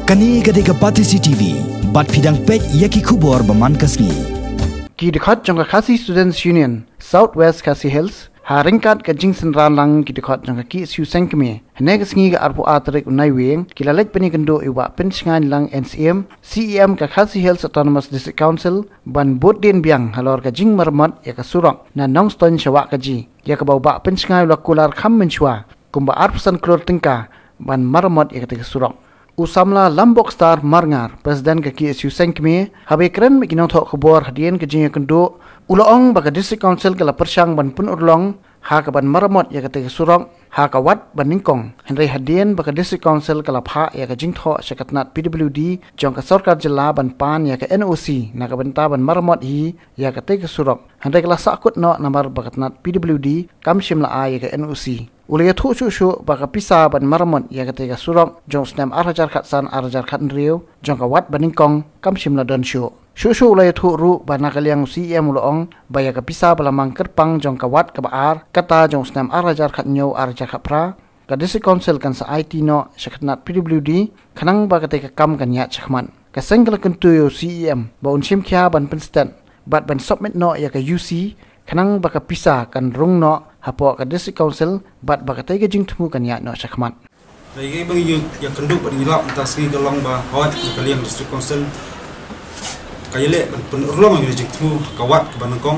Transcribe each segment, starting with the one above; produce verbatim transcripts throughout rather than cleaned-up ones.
Kani gadega Pati C T V, bat pidang pet yaki kubor baman kasni. Ki dekat jangka Khasi Students Union, Southwest Khasi Hills, haringkat ke jingsen ranlang ki dekat jangka ki siu sengkeme. Hene kesngi ke arpu atrik unai weng, ki lalek peni kendo iwa pensngan lang N C M, C E M ke Khasi Hills Autonomous District Council, ban bot den biang halor ke jing mermat ya ke surok, na nong ston syawak ke ji, ya ke bau bak pensngan lakular kham menchua, kumba arpusan klor tingka, ban marmot ya ke surok. Usamla Lambok Star Marngar, Presiden ke K S U Sengkeme, habe keren mekinong thok kebor hadian ke jingya kendo, ulaong baka District Council ke la persang ban pun urlong, ha ke ban maramot ya ke surok, ha ke wat ban ningkong, henry hadian baka District Council ke la pha ya ke jing thok syakatnat P W D, jong ke Sarkar Jela ban pan ya ke N O C, na ke benta ban maramot hi ya ke te ke surok, henry ke la sakut no namar bakatnat P W D, kam shimla a ya ke N O C. Ulaya thu shu shu baka pisa ban maramot ya ketika surok jong snem arajar khatsan arajar khat riu jong ka wat baningkong kam shimla don shu shu shu ulaya thu ru bana kaliang C E M ulong baya ka pisa balamang kerpang jong ka wat ka baar kata jong snem arajar khat nyau arajar khat pra ka District Council kan sa I T no syakatnat P W D kanang ba ketika kam kan ya chakman ka sengkel kentu C E M ba unsim kya ban penstan bat ban submit no ya ka U C kanang baka pisa kan rung no hapo ka District Council bat baka tege jing temu kan ya no syakmat. Lagi bang yu ya kenduk ban ngilap entas ngi galong ba hawat kaliang District Council kayele ban penurlong ngi jing temu kawat ke banangkong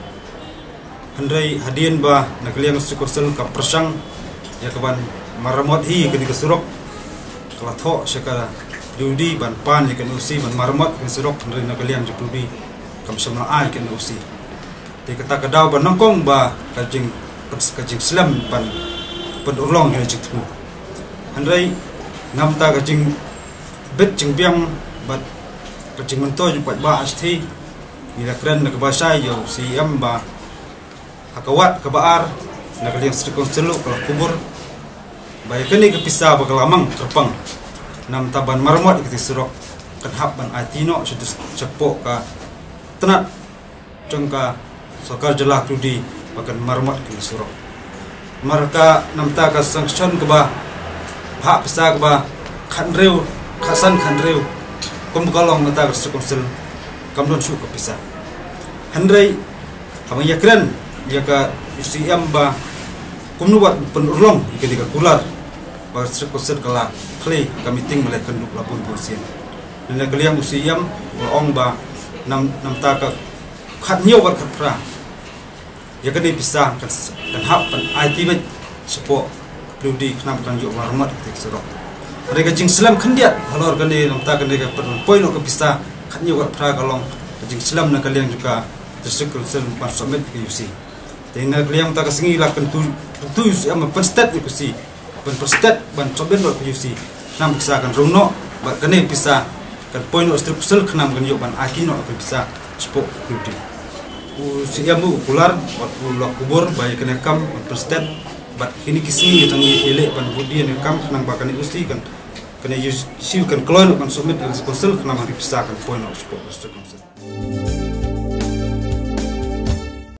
handai hadian ba na kaliang District Council ka persang ya ke ban maramot hi ke disurok kala tho syakara dudi ban pan ya ke usi ban maramot ke surok handai na kaliang jipudi kam samna ai ke usi di kata kadau ban nongkong ba kajing kajing slam ban penurlong ni jik tu handai namta kajing bet jing biang bat kajing mento ju pat ba asti bila keren nak bahasa yo C M ba hakawat ke baar nak liang strikon selu kalau kubur bae kini ke pisah ba kelamang terpang namta ban marmot ke surok kan hab ban atino sudah cepok ka tenat jengka Sarkar Jela Krudi bahkan marmot ke surok. Mereka namta ka sanction ke ba hak pesa ke ba khan reu khasan khan reu kum galong nata District Council kam don su ke pesa. Handrai abang yakran ya ka C M ba kum nu buat penurlong ke diga kular ba District Council kala kli ka meeting melai kenduk lapun polisian. Dan kaliang C M ong ba nam namta ka khat nhiều vật khát ra, ya cái này bisa kan kan hap kan I T bet support perlu di kenam kan juga warmat ketika serok. Mereka jing selam kendiat, halor kan ni nampak kan mereka perlu poin lo ke bisa khat nhiều vật ra kalong jing selam nak kalian juga District Council ban submit ke U C. Tapi nak kalian tak kesengi lah kan tu tu U C am perstat U C, ban perstat ban submit lo ke U C. Nam bisa kan rumno, kan ni bisa kan poin lo District Council kenam kan juga ban I T no bisa spokudi. Si yamu kular bat ulak kubur bayi kena kam presiden bat kini kisi tangi elek ban budi ne kam nang bakani usti kan kena use siu kan kloin kan submit dan konsul kena mari pisahkan poin spok District Council.